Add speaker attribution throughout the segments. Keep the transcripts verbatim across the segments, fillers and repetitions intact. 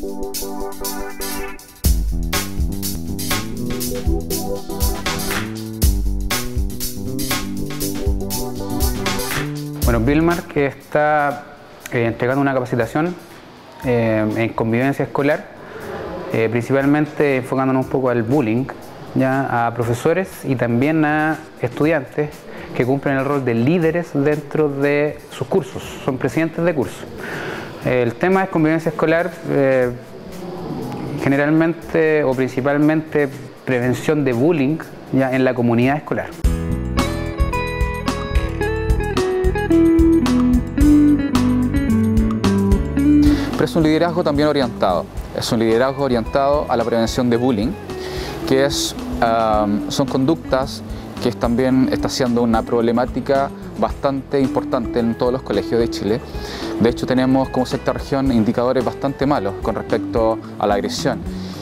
Speaker 1: Bueno, Vilmar que está eh, entregando una capacitación eh, en convivencia escolar, eh, principalmente enfocándonos un poco al bullying, ya a profesores y también a estudiantes que cumplen el rol de líderes dentro de sus cursos, son presidentes de curso. El tema es convivencia escolar, eh, generalmente o principalmente prevención de bullying ya en la comunidad escolar.
Speaker 2: Pero es un liderazgo también orientado, es un liderazgo orientado a la prevención de bullying, que es, um, son conductas que es, también está siendo una problemática bastante importante en todos los colegios de Chile. De hecho, tenemos como sexta región indicadores bastante malos con respecto a la agresión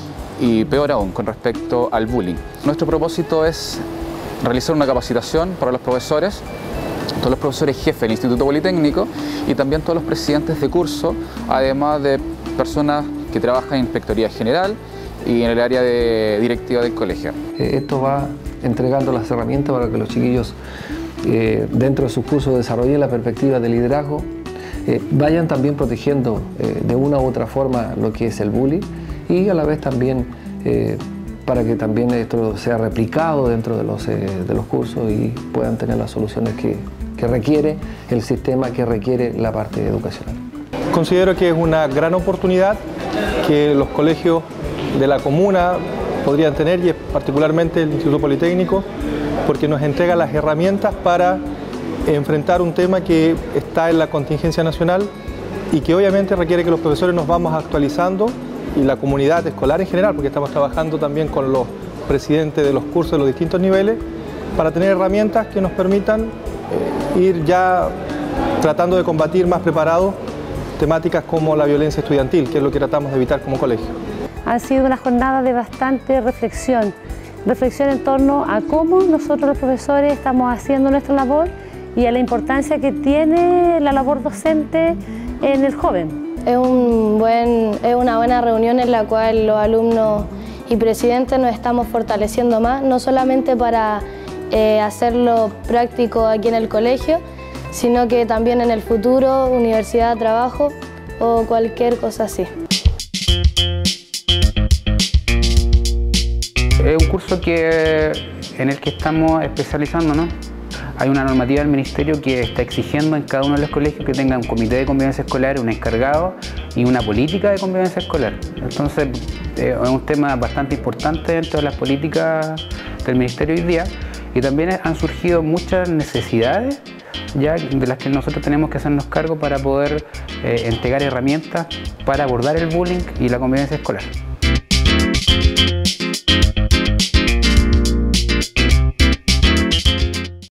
Speaker 2: y peor aún con respecto al bullying. Nuestro propósito es realizar una capacitación para los profesores, todos los profesores jefes del Instituto Politécnico y también todos los presidentes de curso, además de personas que trabajan en inspectoría general y en el área de directiva del colegio.
Speaker 3: Esto va entregando las herramientas para que los chiquillos eh, dentro de sus cursos desarrollen la perspectiva de liderazgo, eh, vayan también protegiendo eh, de una u otra forma lo que es el bullying y a la vez también eh, para que también esto sea replicado dentro de los, eh, de los cursos y puedan tener las soluciones que, que requiere el sistema, que requiere la parte educacional.
Speaker 4: Considero que es una gran oportunidad que los colegios de la comuna podrían tener, y particularmente el Instituto Politécnico, porque nos entrega las herramientas para enfrentar un tema que está en la contingencia nacional y que obviamente requiere que los profesores nos vamos actualizando y la comunidad escolar en general, porque estamos trabajando también con los presidentes de los cursos de los distintos niveles para tener herramientas que nos permitan eh, ir ya tratando de combatir más preparados temáticas como la violencia estudiantil, que es lo que tratamos de evitar como colegio.
Speaker 5: Ha sido una jornada de bastante reflexión, reflexión en torno a cómo nosotros los profesores estamos haciendo nuestra labor y a la importancia que tiene la labor docente en el joven.
Speaker 6: Es, un buen, es una buena reunión en la cual los alumnos y presidentes nos estamos fortaleciendo más, no solamente para eh, hacerlo práctico aquí en el colegio, sino que también en el futuro, universidad, trabajo o cualquier cosa así.
Speaker 1: Es un curso que, en el que estamos especializándonos. Hay una normativa del Ministerio que está exigiendo en cada uno de los colegios que tengan un comité de convivencia escolar, un encargado y una política de convivencia escolar. Entonces eh, es un tema bastante importante dentro de las políticas del Ministerio hoy día y también han surgido muchas necesidades ya de las que nosotros tenemos que hacernos cargo para poder eh, entregar herramientas para abordar el bullying y la convivencia escolar.